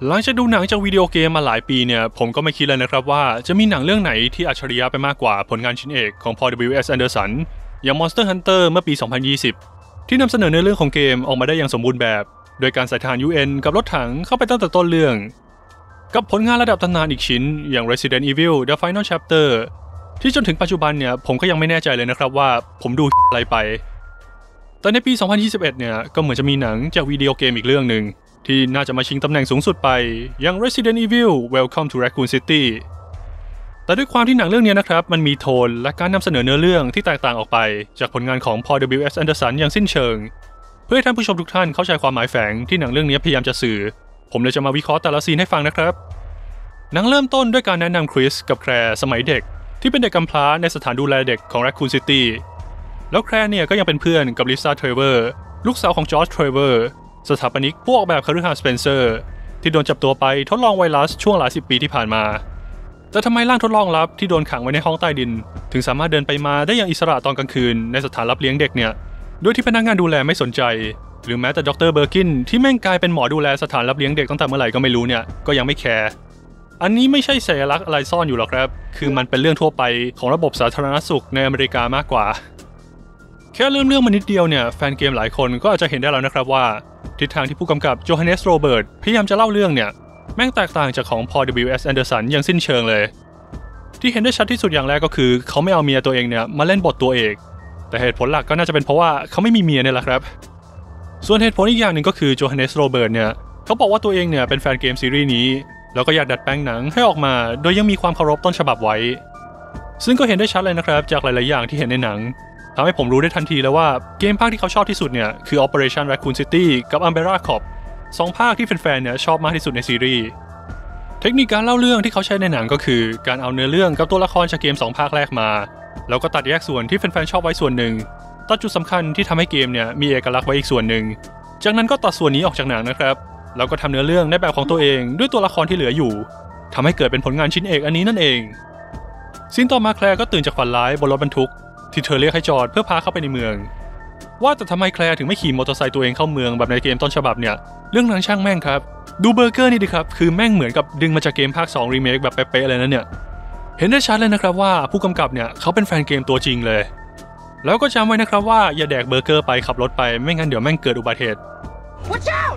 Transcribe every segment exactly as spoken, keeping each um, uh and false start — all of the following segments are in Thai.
หลังจากดูหนังจากวิดีโอเกมมาหลายปีเนี่ยผมก็ไม่คิดเลยนะครับว่าจะมีหนังเรื่องไหนที่อัจฉริยะไปมากกว่าผลงานชิ้นเอกของ พอล ดับเบิลยู เอส Anderson อย่าง Monster Hunter เมื่อปี สองพันยี่สิบ ที่นำเสนอในเรื่องของเกมออกมาได้อย่างสมบูรณ์แบบโดยการใส่ทหาร ยู เอ็น กับรถถังเข้าไปตั้งแต่ต้นเรื่องกับผลงานระดับตำนานอีกชิ้นอย่าง Resident Evil The Final Chapter ที่จนถึงปัจจุบันเนี่ยผมก็ยังไม่แน่ใจเลยนะครับว่าผมดูอะไรไปแต่ในปี สองพันยี่สิบเอ็ด เนี่ยก็เหมือนจะมีหนังจากวิดีโอเกมอีกเรื่องหนึ่งที่น่าจะมาชิงตำแหน่งสูงสุดไปอย่าง Resident Evil Welcome to Raccoon City แต่ด้วยความที่หนังเรื่องนี้นะครับมันมีโทนและการนำเสนอเนื้อเรื่องที่แตกต่างออกไปจากผลงานของ พอล ดับเบิลยู เอส Anderson อย่างสิ้นเชิงเพื่อให้ท่านผู้ชมทุกท่านเข้าใจความหมายแฝงที่หนังเรื่องนี้พยายามจะสื่อผมเลยจะมาวิเคราะห์แต่ละซีนให้ฟังนะครับหนังเริ่มต้นด้วยการแนะนำคริสกับแคร์สมัยเด็กที่เป็นเด็กกำพร้าในสถานดูแลเด็กของ Raccoon City แล้วแคร์เนี่ยก็ยังเป็นเพื่อนกับลิซ่า เทรเวอร์ลูกสาวของจอร์จ เทรเวอร์สถาปนิกผู้ออกแบบคฤหาสน์สเปนเซอร์ที่โดนจับตัวไปทดลองไวรัสช่วงหลายสิบปีที่ผ่านมาแต่ทำไมร่างทดลองลับที่โดนขังไว้ในห้องใต้ดินถึงสามารถเดินไปมาได้อย่างอิสระตอนกลางคืนในสถานรับเลี้ยงเด็กเนี่ยโดยที่พนักงานดูแลไม่สนใจหรือแม้แต่ดร.เบอร์กินที่แม่งกลายเป็นหมอดูแลสถานรับเลี้ยงเด็กตั้งแต่เมื่อไหร่ก็ไม่รู้เนี่ยก็ยังไม่แคร์อันนี้ไม่ใช่สัญลักษณ์อะไรซ่อนอยู่หรอกครับคือมันเป็นเรื่องทั่วไปของระบบสาธารณสุขในอเมริกามากกว่าแค่เริ่มเรื่องมานิดเดียวเนี่ยแฟนเกมหลายคนก็อาจจะเห็นได้แล้วนะครับว่าทิศทางที่ผู้กำกับโจฮันเนส โรเบิร์ตพยายามจะเล่าเรื่องเนี่ยแม่งแตกต่างจากของ พอล ดับเบิลยู เอส Anderson อย่างสิ้นเชิงเลยที่เห็นได้ชัดที่สุดอย่างแรกก็คือเขาไม่เอาเมียตัวเองเนี่ยมาเล่นบทตัวเอกแต่เหตุผลหลักก็น่าจะเป็นเพราะว่าเขาไม่มีเมียเนี่ยแหละครับส่วนเหตุผลอีกอย่างหนึ่งก็คือโจฮันเนส โรเบิร์ตเนี่ยเขาบอกว่าตัวเองเนี่ยเป็นแฟนเกมซีรีส์นี้แล้วก็อยากดัดแปลงหนังให้ออกมาโดยยังมีความเคารพต้นฉบับไว้ซึ่งก็เห็นได้ชัดเลยนะครับจากหลายๆอย่างที่เห็นในหนังทำให้ผมรู้ได้ทันทีแล้วว่าเกมภาคที่เขาชอบที่สุดเนี่ยคือ Operation Raccoon City กับ Umbrella Corp สองภาคที่แฟนๆเนี่ยชอบมากที่สุดในซีรีส์เทคนิคการเล่าเรื่องที่เขาใช้ในหนังก็คือการเอาเนื้อเรื่องกับตัวละครจากเกมสองภาคแรกมาแล้วก็ตัดแยกส่วนที่แฟนๆชอบไว้ส่วนหนึ่งตัดจุดสำคัญที่ทำให้เกมเนี่ยมีเอกลักษณ์ไว้อีกส่วนหนึ่งจากนั้นก็ตัดส่วนนี้ออกจากหนังนะครับแล้วก็ทำเนื้อเรื่องในแบบของตัวเองด้วยตัวละครที่เหลืออยู่ทำให้เกิดเป็นผลงานชิ้นเอกอันนี้นั่นเองซีนต่อมาแคลร์ก็ตื่นจากฝันร้ายบนรถบรรทุกที่เธอเรียกให้จอดเพื่อพาเข้าไปในเมืองว่าแต่ทำไมแคลร์ถึงไม่ขี่มอเตอร์ไซค์ตัวเองเข้าเมืองแบบในเกมต้นฉบับเนี่ยเรื่องนั้นช่างแม่งครับดูเบอร์เกอร์นี่ดิครับคือแม่งเหมือนกับดึงมาจากเกมภาคสองรีเมคแบบเป๊ะๆเลยนะเนี่ยเห็นได้ชัดเลยนะครับว่าผู้กำกับเนี่ยเขาเป็นแฟนเกมตัวจริงเลยแล้วก็จำไว้นะครับว่าอย่าแดกเบอร์เกอร์ไปขับรถไปไม่งั้นเดี๋ยวแม่งเกิดอุบัติเหตุ Watch out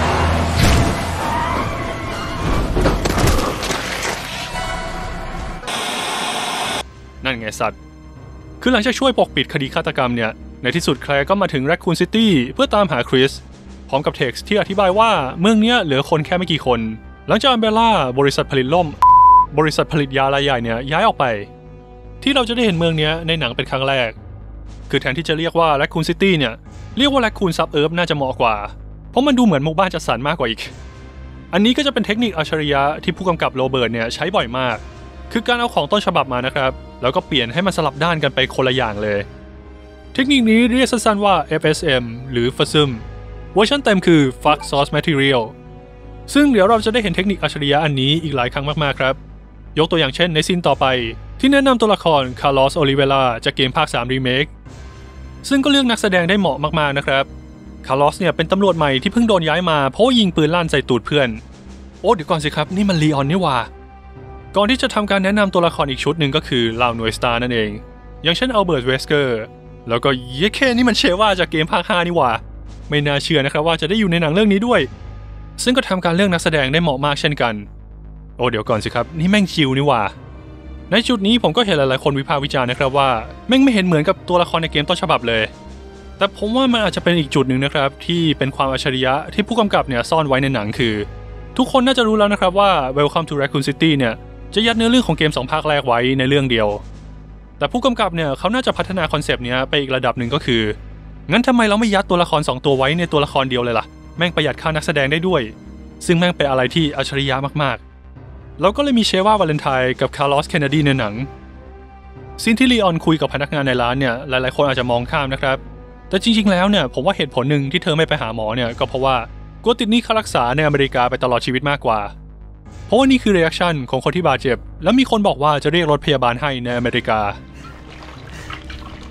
นั่นไงสัตว์คือหลังจากช่วยปกปิดคดีฆาตกรรมเนี่ยในที่สุดแคลร์ก็มาถึง Raccoon City เพื่อตามหาคริสพร้อมกับเท็กซ์ที่อธิบายว่าเมืองนี้เหลือคนแค่ไม่กี่คนหลังจาก Umbrella บริษัทผลิตล่มบริษัทผลิตยารายใหญ่เนี่ยย้ายออกไปที่เราจะได้เห็นเมืองนี้ในหนังเป็นครั้งแรกคือแทนที่จะเรียกว่า Raccoon City เนี่ยเรียกว่า Raccoon Suburb น่าจะเหมาะกว่าเพราะมันดูเหมือนหมู่บ้านจัดสรรมากกว่าอีกอันนี้ก็จะเป็นเทคนิคอัจฉริยะที่ผู้กำกับโรเบิร์ตเนี่ยใช้บ่อยมากคือการเอาของต้นฉบับมานะครับแล้วก็เปลี่ยนให้มันสลับด้านกันไปคนละอย่างเลยเทคนิคนี้เรียกสั้นๆว่า เอฟ เอส เอ็ม หรือ เอฟ เอส เอ็ม เวอร์ชันเต็มคือ Fuck Source Material ซึ่งเดี๋ยวเราจะได้เห็นเทคนิคอัจฉริยะอันนี้อีกหลายครั้งมากๆครับยกตัวอย่างเช่นในซีนต่อไปที่แนะนำตัวละครคาร์ลอส โอลิเวล่าจากเกมภาคสามรีเมคซึ่งก็เลือกนักแสดงได้เหมาะมากๆนะครับคาร์ลอสเนี่ยเป็นตำรวจใหม่ที่เพิ่งโดนย้ายมาเพราะยิงปืนลั่นใส่ตูดเพื่อนโอ้เดี๋ยวก่อนสิครับนี่มันลีออนนี่หว่าก่อนที่จะทำการแนะนำตัวละครอีกชุดหนึ่งก็คือลาวหน่วยสตาร์นั่นเองอย่างเช่นอัลเบิร์ต เวสเกอร์แล้วก็เยเคนี่มันเชว่าจากเกมภาคห้านี่หว่าไม่น่าเชื่อนะครับว่าจะได้อยู่ในหนังเรื่องนี้ด้วยซึ่งก็ทำการเลือกนักแสดงได้เหมาะมากเช่นกันโอ้เดี๋ยวก่อนสิครับนี่แม่งชิวนี่หว่าในจุดนี้ผมก็เห็นหลายๆคนวิพากษ์วิจารณ์นะครับว่าแม่งไม่เห็นเหมือนกับตัวละครในเกมต้นฉบับเลยแต่ผมว่ามันอาจจะเป็นอีกจุดหนึ่งนะครับที่เป็นความอัจฉริยะที่ผู้กำกับเนี่ยซ่อนไว้ในหนังคือทุกคนน่าจะรู้แล้วนะครับว่า Welcome to Raccoon City เนี่ยจะยัดเนื้อเรื่องของเกมสองภาคแรกไว้ในเรื่องเดียวแต่ผู้กำกับเนี่ยเขาน่าจะพัฒนาคอนเซปต์นี้ไปอีกระดับหนึ่งก็คืองั้นทำไมเราไม่ยัดตัวละครสองตัวไว้ในตัวละครเดียวเลยล่ะแม่งประหยัดค่านักแสดงได้ด้วยซึ่งแม่งเป็นอะไรที่อัจฉริยะมากๆเราก็เลยมีเชว่าวาเลนไทน์กับคาร์ลอส เคนเนดีในหนังซีนที่ลีออนคุยกับพนักงานในร้านเนี่ยหลายๆคนอาจจะมองข้ามนะครับแต่จริงๆแล้วเนี่ยผมว่าเหตุผลหนึ่งที่เธอไม่ไปหาหมอเนี่ยก็เพราะว่ากลัวติดหนี้ค่ารักษาในอเมริกาไปตลอดชีวิตมากกว่าเพราะว่านี่คือรีแอคชั่นของคนที่บาดเจ็บและมีคนบอกว่าจะเรียกรถพยาบาลให้ในอเมริกา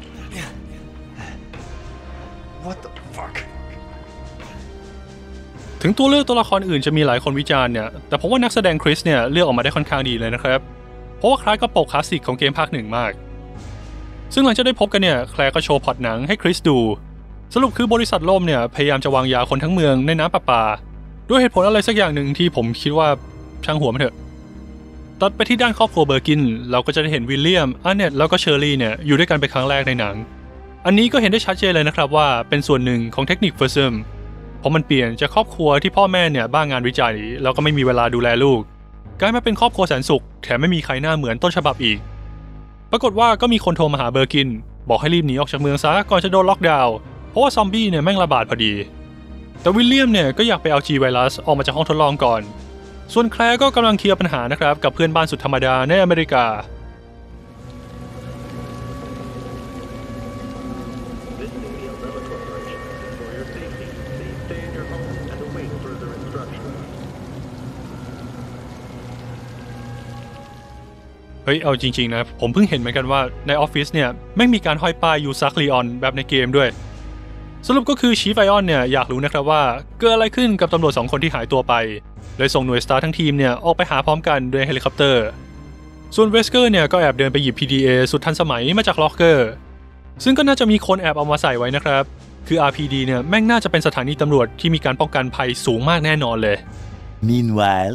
What the fuck ถึงตัวเลือกตัวละครอื่นจะมีหลายคนวิจารณ์เนี่ยแต่ผมว่านักแสดงคริสเนี่ยเลือกออกมาได้ค่อนข้างดีเลยนะครับเพราะว่าคล้ายกับปกคลาสสิกของเกมภาคหนึ่งมากซึ่งหลังจากได้พบกันเนี่ยแคลร์ก็โชว์พล็อตหนังให้คริสดูสรุปคือบริษัทล่มเนี่ยพยายามจะวางยาคนทั้งเมืองในน้ำประปาด้วยเหตุผลอะไรสักอย่างหนึ่งที่ผมคิดว่าช่างหัวมันเถอะตัดไปที่ด้านครอบครัวเบอร์กินเราก็จะได้เห็นวิลเลียมอันเนตแล้วก็เชอร์รี่เนี่ยอยู่ด้วยกันเป็นครั้งแรกในหนังอันนี้ก็เห็นได้ชัดเจนเลยนะครับว่าเป็นส่วนหนึ่งของเทคนิคเฟอร์ซึมเพราะมันเปลี่ยนจากครอบครัวที่พ่อแม่เนี่ยบ้างงานวิจัยแล้วก็ไม่มีเวลาดูแลลูกกลายมาเป็นครอบครัวแสนสุขแถมไม่มีใครหน้าเหมือนต้นฉบับอีกปรากฏว่าก็มีคนโทรมาหาเบอร์กินบอกให้รีบหนีออกจากเมืองซะก่อนจะโดนล็อกดาวน์เพราะว่าซอมบี้เนี่ยแม่งระบาดพอดีแต่วิลเลียมเนี่ยก็อยากไปเอา G ไวรัสออกมาจากห้องทดลองก่อนส่วนแคลร์ก็กำลังเคลียร์ปัญหานะครับกับเพื่อนบ้านสุดธรรมดาในอเมริกาเฮ้ยเอาจริงๆนะผมเพิ่งเห็นเหมือนกันว่าในออฟฟิศเนี่ยแม่งมีการห้อยป้ายยูซักลีออนแบบในเกมด้วยสรุปก็คือชีฟไอออนเนี่ยอยากรู้นะครับว่าเกิดอะไรขึ้นกับตำรวจสองคนที่หายตัวไปเลยส่งหน่วยสตาร์ทั้งทีมเนี่ยออกไปหาพร้อมกันด้วยเฮลิคอปเตอร์ส่วนเวสเกอร์เนี่ยก็แอบเดินไปหยิบ พี ดี เอ สุดทันสมัยมาจากล็อกเกอร์ซึ่งก็น่าจะมีคนแอบเอามาใส่ไว้นะครับคือ อาร์ พี ดี เนี่ยแม่งน่าจะเป็นสถานีตำรวจที่มีการป้องกันภัยสูงมากแน่นอนเลย Meanwhile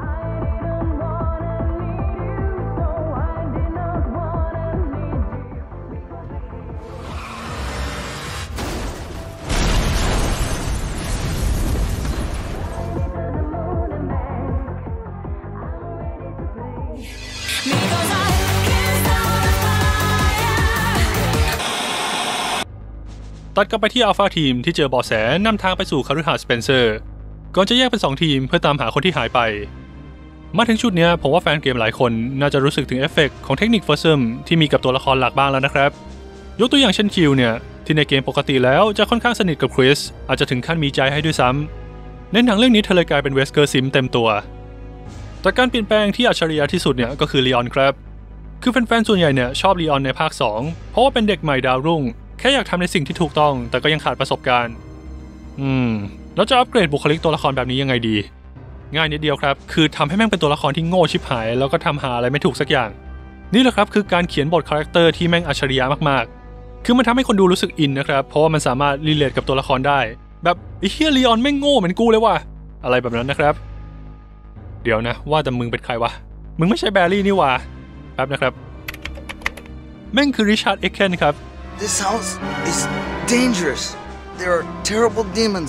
ตัดกลับไปที่อัลฟาทีมที่เจอเบาะแสนำทางไปสู่คฤหาสน์สเปนเซอร์ก่อนจะแยกเป็นสองทีมเพื่อตามหาคนที่หายไปมาถึงชุดนี้ผมว่าแฟนเกมหลายคนน่าจะรู้สึกถึงเอฟเฟกต์ของเทคนิคเฟอร์ซึมที่มีกับตัวละครหลักบ้างแล้วนะครับยกตัวอย่างเช่นคิวเนี่ยที่ในเกมปกติแล้วจะค่อนข้างสนิทกับคริสอาจจะถึงขั้นมีใจให้ด้วยซ้ำในหนังเรื่องนี้เธอเลยกลายเป็นเวสเกอร์ซิมเต็มตัวแต่การเปลี่ยนแปลงที่อัจฉริยะที่สุดเนี่ยก็คือลีออนครับคือแฟนๆส่วนใหญ่เนี่ยชอบลีออนในภาคสองเพราะว่าเป็นเด็กใหม่ดาวรุ่งแค่อยากทำในสิ่งที่ถูกต้องแต่ก็ยังขาดประสบการณ์อืมแล้วจะอัปเกรดบุคลิกตัวละครแบบนี้ยังไงดีง่ายนิดเดียวครับคือทำให้แม่งเป็นตัวละครที่โง่ชิบหายแล้วก็ทำหาอะไรไม่ถูกสักอย่างนี่แหละครับคือการเขียนบทคาแรคเตอร์ที่แม่งอัจฉริยะมากๆคือมันทำให้คนดูรู้สึกอินนะครับเพราะว่ามันสามารถรีเลทกับตัวละครได้แบบไอ้เหี้ยลีออนแม่งโง่เหมือนกูเลยว่ะอะไรแบบนั้นนะครับเดี๋ยวนะว่าแต่มึงเป็นใครวะมึงไม่ใช่แบร์รี่นี่ว่ะครับนะครับแม่งคือริชาร์ดเอ็กเคนครับ This house is dangerous. There are terrible demons.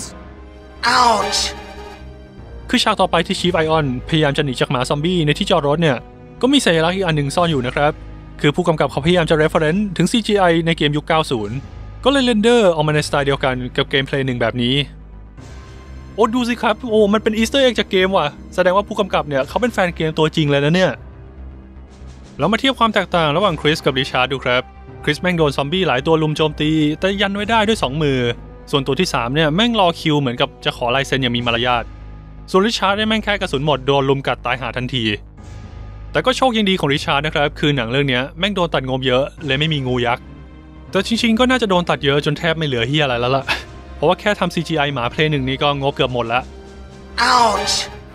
Ouch! คือฉากต่อไปที่ชีฟไอออนพยายามจะหนีจากหมาซอมบี้ในที่จอดรถเนี่ยก็มีสัญลักษณ์อีกอันหนึ่งซ่อนอยู่นะครับคือผู้กำกับเขาพยายามจะ reference ถึง ซี จี ไอ ในเกมยุค เก้าสิบ ก็เลยเรนเดอร์ออกมาในสไตล์เดียวกันกับเกมเพลย์หนึ่งแบบนี้โอ้ดูสิครับโอ้มันเป็นอีสเตอร์เอ็กจากเกมว่ะแสดงว่าผู้กำกับเนี่ยเขาเป็นแฟนเกมตัวจริงเลยนะเนี่ยเรามาเทียบความแตกต่างระหว่างคริสกับริชาร์ดดูครับคริสแม่งโดนซอมบี้หลายตัวลุมโจมตีแต่ยันไว้ได้ด้วยสองมือส่วนตัวที่สามเนี่ยแม่งรอคิวเหมือนกับจะขอลายเซ็นอย่างมีมารยาทส่วนริชาร์ดเนี่ยแม่งแค่กระสุนหมดโดนลุมกัดตายหาทันทีแต่ก็โชคยังดีของริชาร์ดนะครับคือหนังเรื่องนี้แม่งโดนตัดงบเยอะเลยไม่มีงูยักษ์แต่จริงๆก็น่าจะโดนตัดเยอะจนแทบไม่เหลือเหี้ยอะไรแล้วล่ะเพราะว่าแค่ทำ ซี จี ไอ หมาเพลย์หนึ่งนี้ก็งบเกือบหมดละ Ouch!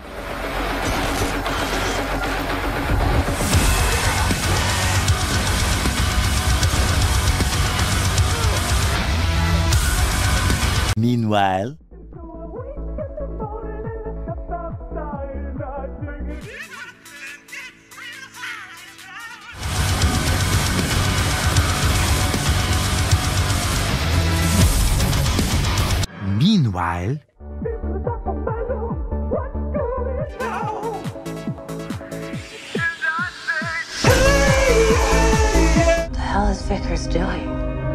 Meanwhile Meanwhile What the hell is Vickers doing?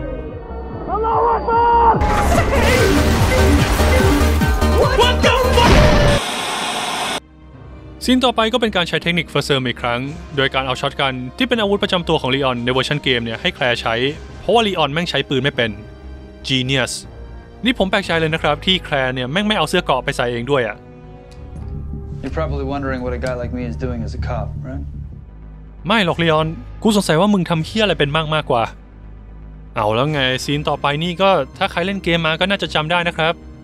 ซีนต่อไปก็เป็นการใช้เทคนิคเฟอร์เซิร์มอีกครั้งโดยการเอาช็อตกันที่เป็นอาวุธประจำตัวของลีออนในเวอร์ชันเกมเนี่ยให้แคลร์ใช้เพราะว่าลีออนแม่งใช้ปืนไม่เป็น Genius นี่ผมแปลกใจเลยนะครับที่แคลร์เนี่ยแม่งไม่เอาเสื้อเกราะไปใส่เองด้วยอ่ะ You're probably wondering what a guy like me is doing as a cop, right? ไม่หรอกลีออนกูสงสัยว่ามึงทำเหี้ยอะไรเป็นมากมากกว่าเอาแล้วไงซีนต่อไปนี่ก็ถ้าใครเล่นเกมมาก็น่าจะจำได้นะครับ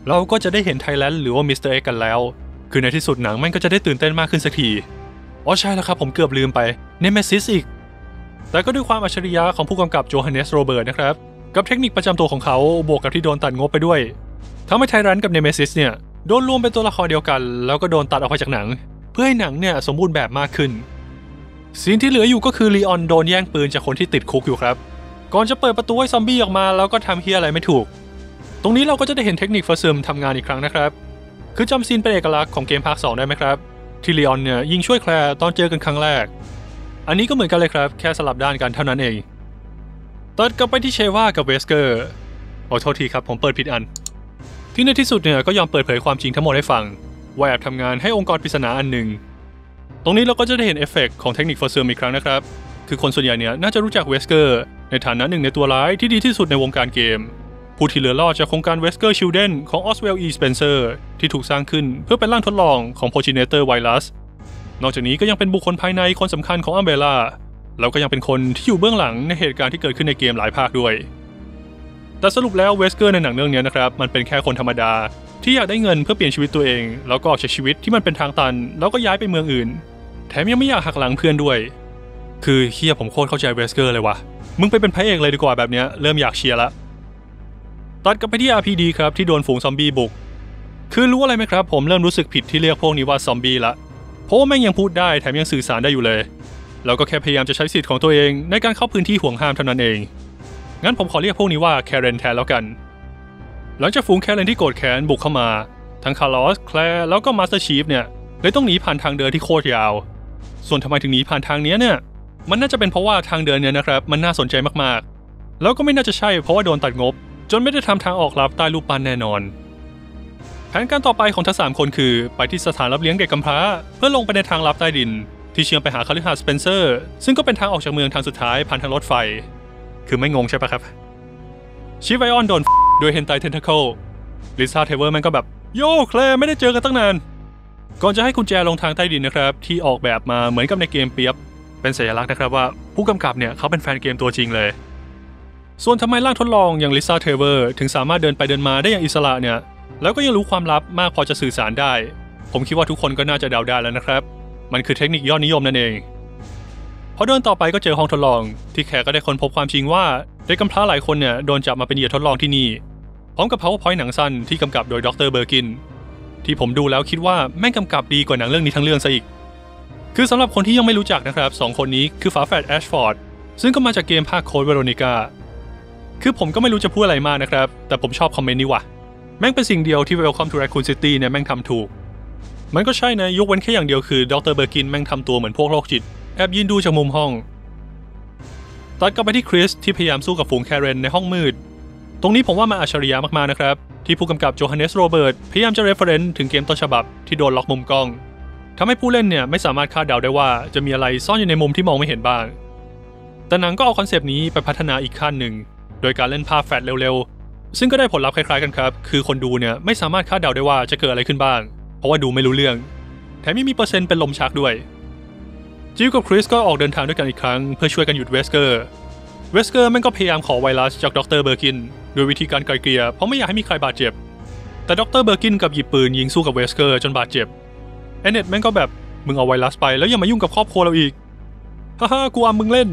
เราก็จะได้เห็นไทแลนด์หรือว่ามิสเตอร์เอ็กกันแล้วคือในที่สุดหนังมันก็จะได้ตื่นเต้นมากขึ้นสักทีอ๋อใช่แล้วครับผมเกือบลืมไปเนเมซิสอีกแต่ก็ด้วยความอัจฉริยะของผู้กำกับโจฮันเนสโรเบิร์ตนะครับกับเทคนิคประจำตัวของเขาบวกกับที่โดนตัดงบไปด้วยทำให้ไทแลนด์กับเนเมซิสเนี่ยโดนรวมเป็นตัวละครเดียวกันแล้วก็โดนตัดออกไปจากหนังเพื่อให้หนังเนี่ยสมบูรณ์แบบมากขึ้นซีนที่เหลืออยู่ก็คือลีออนโดนแย่งปืนจากคนที่ติดคุกอยู่ครับก่อนจะเปิดประตูให้ซอมบี้ออกมาแล้วก็ทำเฮียอะไรไม่ถูกตรงนี้เราก็จะได้เห็นเทคนิคเฟอร์ซึมทำงานอีกครั้งนะครับคือจำซีนเป็นเอกลักษณ์ของเกมภาคสองได้ไหมครับที่ลีออนเนี่ยยิงช่วยแคลร์ตอนเจอกันครั้งแรกอันนี้ก็เหมือนกันเลยครับแค่สลับด้านกันเท่านั้นเองตัดกลับไปที่เชว่ากับเวสเกอร์ขอโทษทีครับผมเปิดผิดอันที่ในที่สุดเนี่ยก็ยอมเปิดเผยความจริงทั้งหมดให้ฟังว่าแอบทำงานให้องค์กรปริศนาอันหนึ่งตรงนี้เราก็จะได้เห็นเอฟเฟกต์ของเทคนิคเฟอร์ซึมอีกครั้งนะครับคือคนส่วนใหญ่เนี่ยน่าจะรู้จักเวสเกอร์ในฐานะหนึ่งในตัวร้ายที่ดีที่สุดในวงการเกมผู้ที่เหลือรอดจากโครงการเวสเกอร์ชิลเดนของออสเวลล์ อี สเปนเซอร์ที่ถูกสร้างขึ้นเพื่อเป็นร่างทดลองของโพจิเนเตอร์ไวรัสนอกจากนี้ก็ยังเป็นบุคคลภายในคนสำคัญของอัมเบร่าแล้วก็ยังเป็นคนที่อยู่เบื้องหลังในเหตุการณ์ที่เกิดขึ้นในเกมหลายภาคด้วยแต่สรุปแล้วเวสเกอร์ในหนังเรื่องนี้นะครับมันเป็นแค่คนธรรมดาที่อยากได้เงินเพื่อเปลี่ยนชีวิตตัวเองแล้วก็ออกจากชีวิตที่มันเป็นทางตันแล้วก็ย้ายไปเมืองอื่นแถมยังไม่อยากหักหลังเพื่อนด้วยคือเฮียผมโคตรเข้าใจเวสเกอร์เลยวะมึงไปเป็นพระเอกเลยดีกว่าแบบเนี้ยเริ่มอยากเชียร์ละตัดกลับไปที่ อาร์ พี ดี ครับที่โดนฝูงซอมบี้บุกคือรู้อะไรไหมครับผมเริ่มรู้สึกผิดที่เรียกพวกนี้ว่าซอมบี้ละเพราะว่าแม่งยังพูดได้แถมยังสื่อสารได้อยู่เลยแล้วก็แค่พยายามจะใช้สิทธิ์ของตัวเองในการเข้าพื้นที่ห่วงห้ามเท่านั้นเองงั้นผมขอเรียกพวกนี้ว่าแคเรนแทนแล้วกันหลังจากฝูงแคเรนที่โกรธแค้นบุกเข้ามาทั้งคาร์ลอสแคลร์แล้วก็มาสเตอร์ชีฟเนี่ยเลยต้องหนีผ่านทางเดินที่โคตรยาวส่วนทำไมถึงหนีผ่านทางนี้เนี่ยมันน่าจะเป็นเพราะว่าทางเดินเนี่ยนะครับมันน่าสนใจมากๆแล้วก็ไม่น่าจะใช่เพราะว่าโดนตัดงบจนไม่ได้ทำทางออกลับใต้รูปปั้นแน่นอนแผนการต่อไปของทั้งสามคนคือไปที่สถานรับเลี้ยงเด็กกำพร้าเพื่อลงไปในทางลับใต้ดินที่เชื่อมไปหาคฤหาสน์สเปนเซอร์ซึ่งก็เป็นทางออกจากเมืองทางสุดท้ายผ่านทางรถไฟคือไม่งงใช่ปะครับชิฟไอออนโดนโดยเฮนไตเทนทาเคิลลิซ่าเทเวอร์แม่งก็แบบโย่แคลร์ไม่ได้เจอกันตั้งนานก่อนจะให้กุญแจลงทางใต้ดินนะครับที่ออกแบบมาเหมือนกับในเกมเปียบเป็นสัญลักษณ์นะครับว่าผู้กำกับเนี่ยเขาเป็นแฟนเกมตัวจริงเลยส่วนทำไมร่างทดลองอย่างลิซ่าเทเวอร์ถึงสามารถเดินไปเดินมาได้อย่างอิสระเนี่ยแล้วก็ยังรู้ความลับมากพอจะสื่อสารได้ผมคิดว่าทุกคนก็น่าจะเดาได้แล้วนะครับมันคือเทคนิคยอดนิยมนั่นเองพอเดินต่อไปก็เจอห้องทดลองที่แขกก็ได้ค้นพบความจริงว่าเด็กกำพร้าหลายคนเนี่ยโดนจับมาเป็นเหยื่อทดลองที่นี่พร้อมกับ PowerPoint หนังสั้นที่กำกับโดยดร.เบอร์กินที่ผมดูแล้วคิดว่าแม่งกำกับดีกว่าหนังเรื่องนี้ทั้งเรื่องซะอีกคือสำหรับคนที่ยังไม่รู้จักนะครับสองคนนี้คือฝาแฝดแอชฟอร์ดซึ่งก็มาจากเกมภาคโค้ดเวโรนิก้าคือผมก็ไม่รู้จะพูดอะไรมากนะครับแต่ผมชอบคอมเมนต์นี้ว่ะแม่งเป็นสิ่งเดียวที่ Welcome to Raccoon City เนี่ยแม่งทำถูกมันก็ใช่นะยกเว้นแค่อย่างเดียวคือดร.เบอร์กินแม่งทำตัวเหมือนพวกโรคจิตแอบยืนดูจากมุมห้องตัดกลับไปที่คริสที่พยายามสู้กับฝูงแคเรนในห้องมืดตรงนี้ผมว่ามันอัจฉริยะมากๆนะครับที่ผู้กำกับโจฮันเนสโรเบิร์ตพยายามจะเรฟเฟอเรนซ์ถึงเกมต้นฉบับที่โดนล็อกมุมกล้องทำให้ผู้เล่นเนี่ยไม่สามารถคาดเดาได้ว่าจะมีอะไรซ่อนอยู่ในมุมที่มองไม่เห็นบ้างแต่หนังก็เอาคอนเซปต์นี้ไปพัฒนาอีกขั้นหนึ่งโดยการเล่นภาพแฟลชเร็วๆซึ่งก็ได้ผลลัพธ์คล้ายๆกันครับคือคนดูเนี่ยไม่สามารถคาดเดาได้ว่าจะเกิดอะไรขึ้นบ้างเพราะว่าดูไม่รู้เรื่องแถมยังมีเปอร์เซ็นต์เป็นลมชักด้วยจิลกับคริสก็ออกเดินทางด้วยกันอีกครั้งเพื่อช่วยกันหยุดเวสเกอร์เวสเกอร์แม่งก็พยายามขอไวรัสจากดร.เบอร์กินโดยวิธีการไกลเกลี่ยเพราะไม่อยากให้มีใครบาดเจ็บแต่ดร.เบอร์กินกับหยิบปืนยิงสู้กับเวสเกอร์จนบาดเจ็บแอนเน็ตแม่งก็แบบมึงเอาไวรัสไปแล้วอย่ามายุ่งกับครอบครัวเราอีกฮ่าฮ่ากูอามมึงเล่น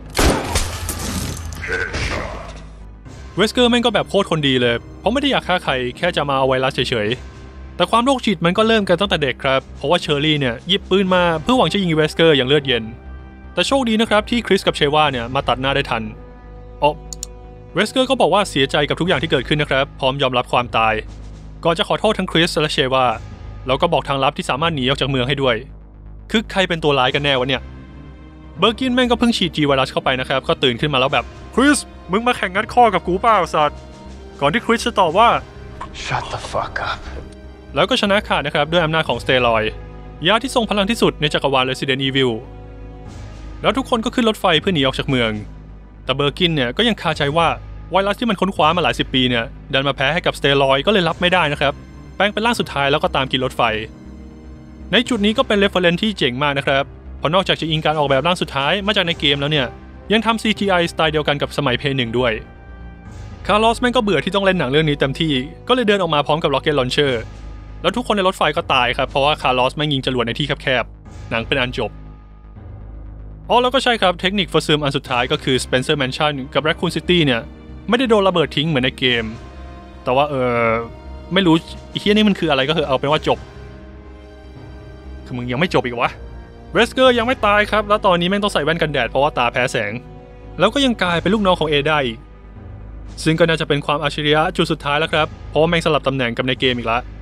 เวสเกอร์แม่งก็แบบโคตรคนดีเลยเพราะไม่ได้อยากฆ่าใครแค่จะมาเอาไวรัสเฉยๆแต่ความโรคจิตมันก็เริ่มกันตั้งแต่เด็กครับเพราะว่าเชอร์รี่เนี่ยหยิบปืนมาเพื่อหวังจะยิงเวสเกอร์อย่างเลือดเย็นแต่โชคดีนะครับที่คริสกับเชว่าเนี่ยมาตัดหน้าได้ทันอ๋อเวสเกอร์ก็บอกว่าเสียใจกับทุกอย่างที่เกิดขึ้นนะครับพร้อมยอมรับความตายก่อนจะขอโทษทั้งคริสและเชว่าแล้วก็บอกทางลับที่สามารถหนีออกจากเมืองให้ด้วยคือใครเป็นตัวร้ายกันแน่วะเนี่ยเบอร์กินแม่งก็เพิ่งฉีดจีไวรัสเข้าไปนะครับก็ตื่นขึ้นมาแล้วแบบคริสมึงมาแข่งงัดข้อกับกูเปล่าสัตว์ก่อนที่คริสจะตอบว่า Shut the fuck up แล้วก็ชนะขาดนะครับด้วยอำนาจของสเตียรอยด์ยาที่ทรงพลังที่สุดในจักรวาล Resident Evil แล้วทุกคนก็ขึ้นรถไฟเพื่อหนีออกจากเมืองแต่เบอร์กินเนี่ยก็ยังคาใจว่าไวรัสที่มันค้นคว้ามาหลายสิบปีเนี่ยดันมาแพ้ให้กับสเตียรอยด์ก็เลยรับไม่ได้นะครับแปลงเป็นร่างสุดท้ายแล้วก็ตามกินรถไฟในจุดนี้ก็เป็นเรฟเฟอเรนซ์ที่เจ๋งมากนะครับเพราะนอกจากจะอิงการออกแบบร่างสุดท้ายมาจากในเกมแล้วเนี่ยยังทำ ซี จี ไอ สไตล์เดียวกันกับสมัยเพย์หนึ่งด้วยคาร์ลอสแม่งก็เบื่อที่ต้องเล่นหนังเรื่องนี้เต็มที่ก็เลยเดินออกมาพร้อมกับ Rocket Launcher แล้วทุกคนในรถไฟก็ตายครับเพราะว่าคาร์ลอสแม่งยิงจรวดในที่แคบๆหนังเป็นอันจบอ๋อแล้วก็ใช่ครับเทคนิค for zoom อันสุดท้ายก็คือ Spencer Mansion กับ Raccoon City เนี่ยไม่ได้โดนระเบิดทิ้งเหมือนในเกมแต่ว่าเออไม่รู้ไอ้เหี้ยนี่มันคืออะไรก็คือเอาเป็นว่าจบคือมึงยังไม่จบอีกวะเวสเกอร์ยังไม่ตายครับแล้วตอนนี้แม่งต้องใส่แว่นกันแดดเพราะว่าตาแพ้แสงแล้วก็ยังกลายเป็นลูกน้องของเอได้อีกซึ่งก็น่าจะเป็นความอัจฉริยะจุดสุดท้ายแล้วครับเพราะว่าแม่งสลับตำแหน่งกับในเกมอีกแล้ว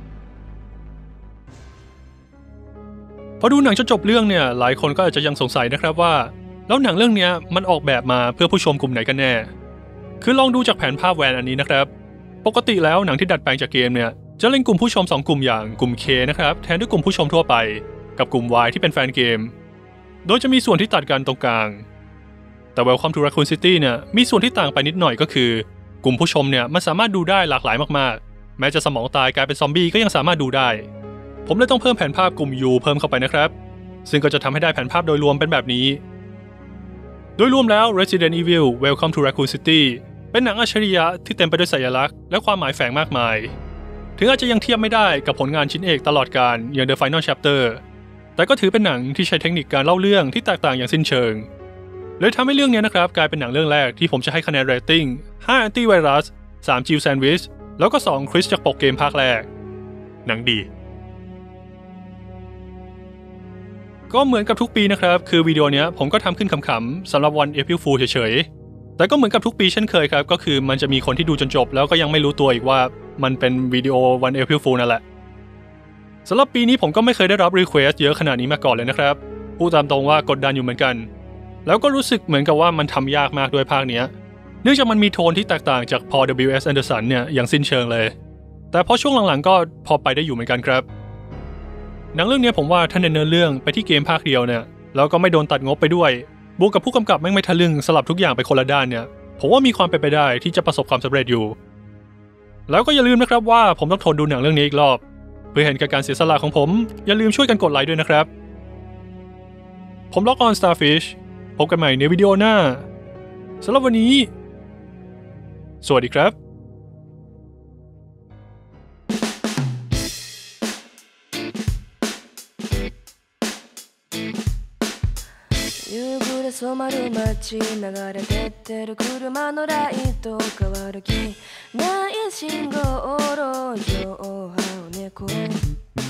พอดูหนังจนจบเรื่องเนี่ยหลายคนก็อาจจะยังสงสัยนะครับว่าแล้วหนังเรื่องนี้มันออกแบบมาเพื่อผู้ชมกลุ่มไหนกันแน่คือลองดูจากแผนภาพแวนอันนี้นะครับปกติแล้วหนังที่ดัดแปลงจากเกมเนี่ยจะเล่นกลุ่มผู้ชมสองกลุ่มอย่างกลุ่ม K นะครับแทนด้วยกลุ่มผู้ชมทั่วไปกับกลุ่ม Y ที่เป็นแฟนเกมโดยจะมีส่วนที่ตัดกันตรงกลางแต่ Welcome to Raccoon City เนี่ยมีส่วนที่ต่างไปนิดหน่อยก็คือกลุ่มผู้ชมเนี่ยมันสามารถดูได้หลากหลายมากๆแม้จะสมองตายกลายเป็นซอมบี้ก็ยังสามารถดูได้ผมเลยต้องเพิ่มแผนภาพกลุ่ม U เพิ่มเข้าไปนะครับซึ่งก็จะทำให้ได้แผนภาพโดยรวมเป็นแบบนี้โดยรวมแล้ว Resident Evil Welcome to Raccoon City เป็นหนังอัจฉริยะที่เต็มไปด้วยสัญลักษณ์และความหมายแฝงมากมายถึงอาจจะยังเทียบไม่ได้กับผลงานชิ้นเอกตลอดกาลอย่าง The Final Chapter แต่ก็ถือเป็นหนังที่ใช้เทคนิคการเล่าเรื่องที่แตกต่างอย่างสิ้นเชิงเลยทำให้เรื่องนี้นะครับกลายเป็นหนังเรื่องแรกที่ผมจะให้คะแนนเรตติ้งห้า Antivirus สาม Jill Sandwich แล้วก็สอง Chris จากปกเกมภาคแรกหนังดีก็เหมือนกับทุกปีนะครับคือวิดีโอนี้ผมก็ทำขึ้นขำๆสำหรับวัน April Fool เฉยๆแต่ก็เหมือนกับทุกปีเช่นเคยครับก็คือมันจะมีคนที่ดูจนจบแล้วก็ยังไม่รู้ตัวอีกว่ามันเป็นวิดีโอวัน April Fool นั่นแหละสำหรับปีนี้ผมก็ไม่เคยได้รับรีเควสเยอะขนาดนี้มาก่อนเลยนะครับพูดตามตรงว่ากดดันอยู่เหมือนกันแล้วก็รู้สึกเหมือนกับว่ามันทำยากมากด้วยภาคนี้เนื่องจากมันมีโทนที่แตกต่างจากพอ ดับเบิลยู เอส Anderson เนี่ยอย่างสิ้นเชิงเลยแต่พอช่วงหลังๆก็พอไปได้อยู่เหมือนกันครับหนังเรื่องนี้ผมว่าถ้าเน้นเรื่องไปที่เกมภาคเดียวเนี่ยแล้วก็ไม่โดนตัดงบไปด้วยบวกกับผู้กำกับแม่งไม่ทะลึ่งสลับทุกอย่างไปคนละด้านเนี่ยผมว่ามีความเป็นไปได้ที่จะประสบความสำเร็จอยู่แล้วก็อย่าลืมนะครับว่าผมต้องทนดูหนังเรื่องนี้อีกรอบเพื่อเห็นการเสียสละของผมอย่าลืมช่วยกันกดไลค์ด้วยนะครับผมล็อกออน Starfish พบกันใหม่ในวิดีโอหน้าสำหรับวันนี้สวัสดีครับ夕暮れ染まる街流れてってる車のライト変わる気ない信号路上を這う猫